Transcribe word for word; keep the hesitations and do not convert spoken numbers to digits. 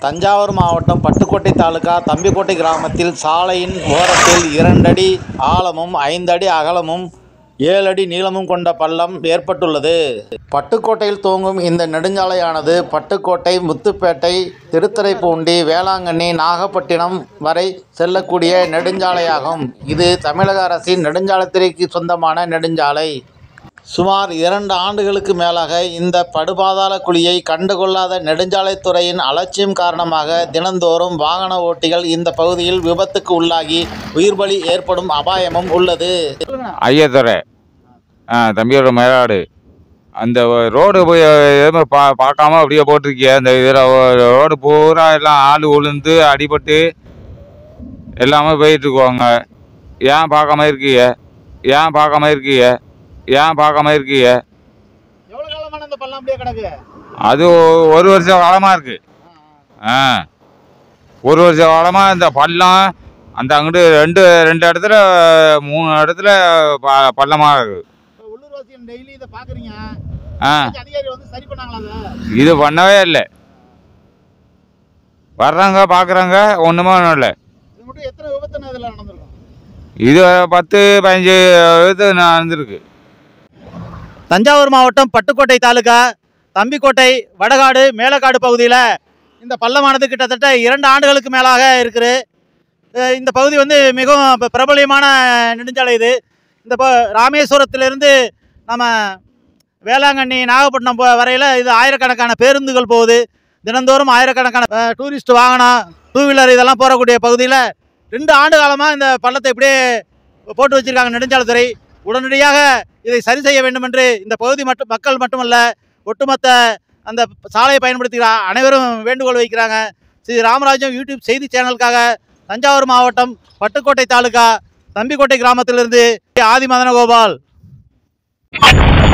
தஞ்சாவூர் மாவட்டம் பட்டுக்கோட்டை தாலுகா தம்பிக்கோட்டை கிராமத்தில் சாலையின் ஓரத்தில் இரண்டடி ஆழமும் ஐந்தடி அகலமும் ஏழு அடி நீளமும் கொண்ட பள்ளம் ஏற்பட்டுள்ளது. பட்டுக்கோட்டையில் துவங்கும் இந்த நெடுஞ்சாலையானது பட்டுக்கோட்டை, முத்துப்பேட்டை, திருத்துறைப்பூண்டி, வேளாங்கண்ணி, நாகப்பட்டினம் வரை செல்லக்கூடிய நெடுஞ்சாலையாகும். இது தமிழக அரசின் நெடுஞ்சாலைத்துறைக்கு சொந்தமான நெடுஞ்சாலை. சுமார் இரண்டு ஆண்டுகளுக்கு மேலாக இந்த படுபாதாள குழியை கண்டுகொள்ளாத நெடுஞ்சாலைத்துறையின் அலட்சியம் காரணமாக தினந்தோறும் வாகன ஓட்டிகள் இந்த பகுதியில் விபத்துக்கு உள்ளாகி உயிர் பலி ஏற்படும் அபாயமும் உள்ளது. ஐயத்துறை தம்பியோட மயிலாடு அந்த ரோடு போய் பா பார்க்காம அப்படியே போட்டிருக்கிய அந்த இதில் ரோடு பூரா எல்லாம் ஆள் உளுந்து அடிபட்டு எல்லாமே போயிட்டுருக்குவாங்க. ஏன் பார்க்காம இருக்கீங்க? ஏன் பார்க்காம இருக்கீங்க? ஏன் பார்க்காம இருக்கீங்க? அது ஒரு வருஷம் காலமாக இருக்குது. ஆ ஒரு வருஷம் காலமாக இந்த பள்ளம் அந்த அங்கிட்டு ரெண்டு ரெண்டு இடத்துல மூணு இடத்துல ப பள்ளமாக இருக்குது. ஆ இது பண்ணவே இல்லை. வர்றாங்க பார்க்குறாங்க, ஒன்றுமே இல்லை. இது பத்து பதினஞ்சு விபத்து நடந்திருக்கு. தஞ்சாவூர் மாவட்டம் பட்டுக்கோட்டை தாலுகா தம்பிக்கோட்டை, வடகாடு, மேலக்காடு பகுதியில் இந்த பள்ளமானது கிட்டத்தட்ட இரண்டு ஆண்டுகளுக்கு மேலாக இருக்குது. இந்த பகுதி வந்து மிகவும் பிரபலியமான நெடுஞ்சாலை. இது இந்த ப ராமேஸ்வரத்திலிருந்து நம்ம வேளாங்கண்ணி, நாகப்பட்டினம் வரையில் இது ஆயிரக்கணக்கான பேருந்துகள் போகுது. தினந்தோறும் ஆயிரக்கணக்கான டூரிஸ்ட் வாகனம், டூ வீலர் இதெல்லாம் போகக்கூடிய பகுதியில் ரெண்டு ஆண்டு காலமாக இந்த பள்ளத்தை இப்படியே போட்டு வச்சுருக்காங்க நெடுஞ்சாலைத்துறை. உடனடியாக இதை சரி செய்ய வேண்டும் என்று இந்த பகுதி மட்டும் மக்கள் மட்டுமல்ல, ஒட்டுமொத்த அந்த சாலையை பயன்படுத்துகிற அனைவரும் வேண்டுகோள் வைக்கிறாங்க. ஸ்ரீ ராமராஜ்யம் யூடியூப் செய்தி சேனலுக்காக தஞ்சாவூர் மாவட்டம் பட்டுக்கோட்டை தாலுகா தம்பிக்கோட்டை கிராமத்திலிருந்து ஆதி மதனகோபால்.